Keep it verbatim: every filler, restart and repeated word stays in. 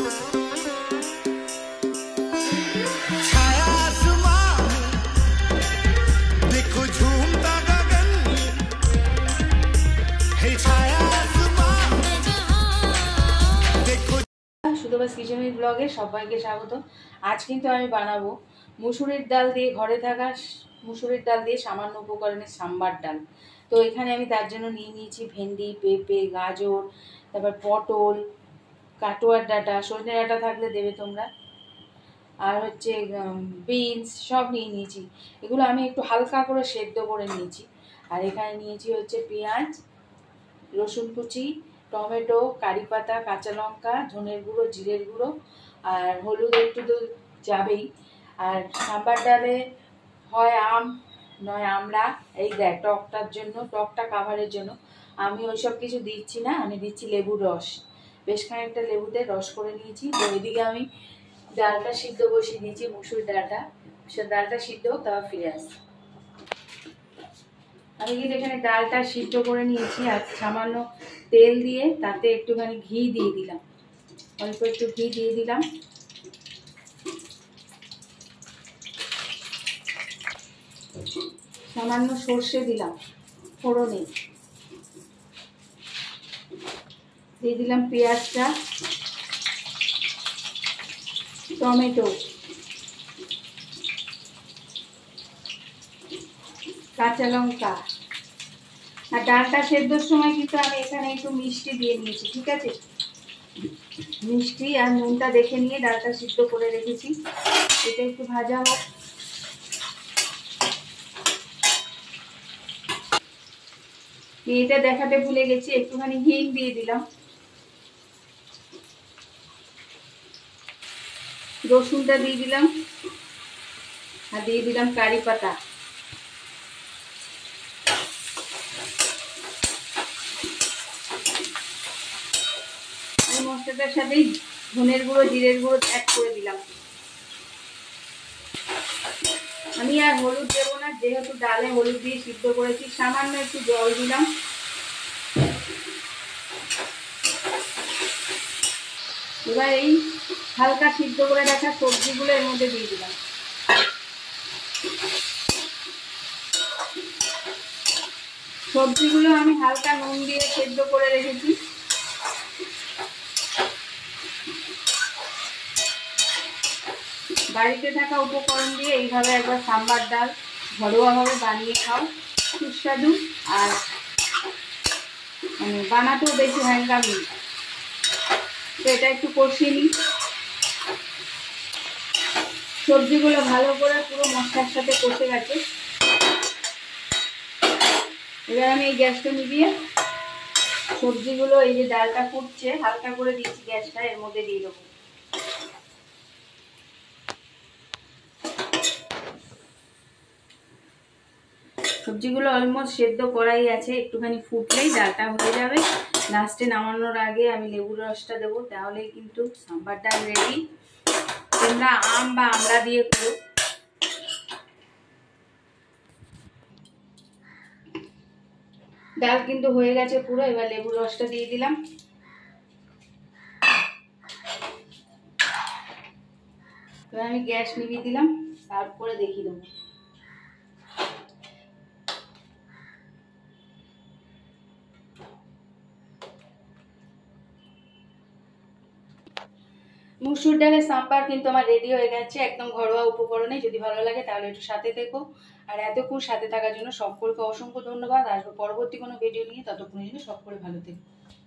সুতোবাস kitchen with ব্লগে সবাইকে স্বাগত। আজ কিন্তু আমি বানাবো মুসুরির ডাল দিয়ে, ঘরে থাকা মুসুরির ডাল দিয়ে সামান্য উপকরণের সাম্বার ডাল। তো এখানে আমি তার জন্য নিয়ে নিয়েছি ভেন্ডি, পেঁপে, গাজর, তারপর পটল, কাটোয়ার ডাঁটা, সজনে ডাঁটা থাকলে দেবে তোমরা, আর হচ্ছে বিনস, সব নিয়ে নিয়েছি। এগুলো আমি একটু হালকা করে সেদ্ধ করে নিয়েছি। আর এখানে নিয়েছি হচ্ছে পেঁয়াজ, রসুন কুচি, টমেটো, কারি পাতা, কাঁচা লঙ্কা, ধনের গুঁড়ো, জিরের গুঁড়ো, আর হলুদ একটু তো যাবেই। আর সাম্বার ডালে হয় আম নয় আমড়া, এই দেখ টকটার জন্য, টকটা কাভারের জন্য আমি ওইসব কিছু দিচ্ছি না, আমি দিচ্ছি লেবুর রস। বেশ খানিকটা লেবুতে রস করে নিয়েছি। তো এদিকে আমি ডালটা সিদ্ধ বসিয়ে দিয়েছি, মুসুর ডালটা। সে ডালটা সিদ্ধ হোক, তারপর ফিরে আসছি। আমি কিন্তু এখানে ডালটা সিদ্ধ করে নিয়েছি। আর সামান্য তেল দিয়ে তাতে একটুখানি ঘি দিয়ে দিলাম, অল্প একটু ঘি দিয়ে দিলাম। সামান্য সর্ষে দিলাম ফোড়নে, দিয়ে দিলাম পেঁয়াজটা, টমেটো, কাঁচা লঙ্কা। আর ডালটা সেদ্ধর সময় কিন্তু আমি এখানে একটু মিষ্টি দিয়ে নিয়েছি, ঠিক আছে? মিষ্টি আর নুনটা দেখে নিয়ে ডালটা সিদ্ধ করে রেখেছি। এটা একটু ভাজা হোক। এটা দেখাতে ভুলে গেছি, একটুখানি হিং দিয়ে দিলাম। রসুনটা দিয়ে দিলাম, আর দিয়ে দিলাম কারি পাতা। এই মশলাটার সাথেই ধনের গুঁড়ো, জিরের গুঁড়ো অ্যাড করে দিলাম। আমি আর হলুদ দেবো না, যেহেতু ডালে হলুদ দিয়ে সিদ্ধ করেছি। সামান্য একটু জল দিলাম। এবার এই হালকা সিদ্ধ করে রাখা সবজিগুলো এর মধ্যে দিয়ে দিলাম। সবজিগুলো আমি হালকা নুন দিয়ে সেদ্ধ করে রেখেছি। বাড়িতে থাকা উপকরণ দিয়ে এইভাবে একবার সাম্বার ডাল ঘরোয়াভাবে বানিয়ে খাও, সুস্বাদু। আর মানে বানাতেও বেশি হ্যাঙ্গা নেই। তো এটা একটু কষিয়ে নিই। সবজিগুলো ভালো করে পুরো মশলার সাথে কষে গেছে। এবার আমি এই গ্যাসটা নিভিয়ে সবজিগুলো, এই যে ডালটা ফুটছে, হালকা করে দিচ্ছি গ্যাসটা, এর মধ্যে দিয়ে দেবো। সবজিগুলো অলমোস্ট সেদ্ধ করাই আছে, একটুখানি ফুটলেই ডালটা হয়ে যাবে। লাস্টে নামানোর আগে আমি লেবুর রসটা দেবো, তাহলেই কিন্তু সাম্বার ডাল রেডি। তোমরা আম বা আমড়া দিয়ে করো। ডাল কিন্তু হয়ে গেছে পুরো। এবার লেবুর রসটা দিয়ে দিলাম। এবার আমি গ্যাস নিভিয়ে দিলাম, সার্ভ করে দেখিয়ে দেবো। মুসুর ডালের সাম্বার কিন্তু আমার রেডি হয়ে গেছে, একদম ঘরোয়া উপকরণে। যদি ভালো লাগে তাহলে একটু সাথে থেকো। আর এতক্ষণ সাথে থাকার জন্য সকলকে অসংখ্য ধন্যবাদ। আসবো পরবর্তী কোনো ভিডিও নিয়ে, ততক্ষণের জন্য সকলে ভালো থেকো।